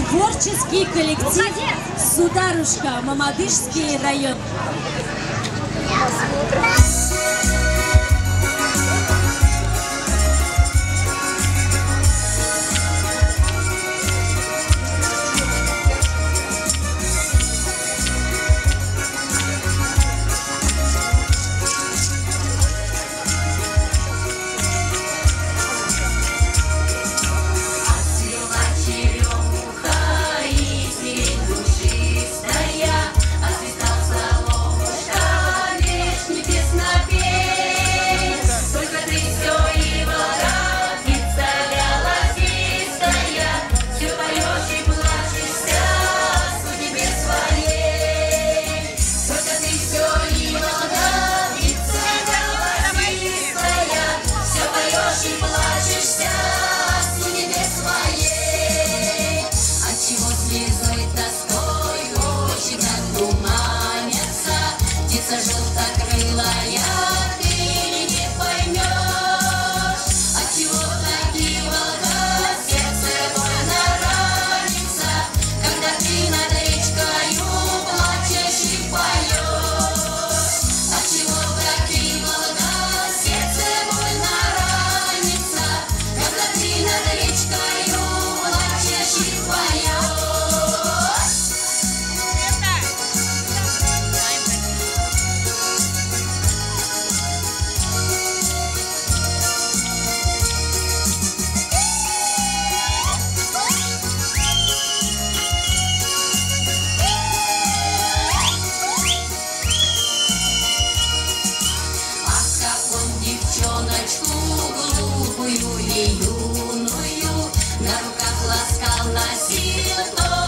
Творческий коллектив «Сударушка», Мамадышский район. Желтокрылая, ты не поймешь, отчего такие волка в сердце больно ранится, когда ты над речкою плачешь и поешь. Отчего такие волка в сердце больно ранится, когда ты над речкою плачешь и поешь. Девчоночку глупую и юную на руках ласкал, носил.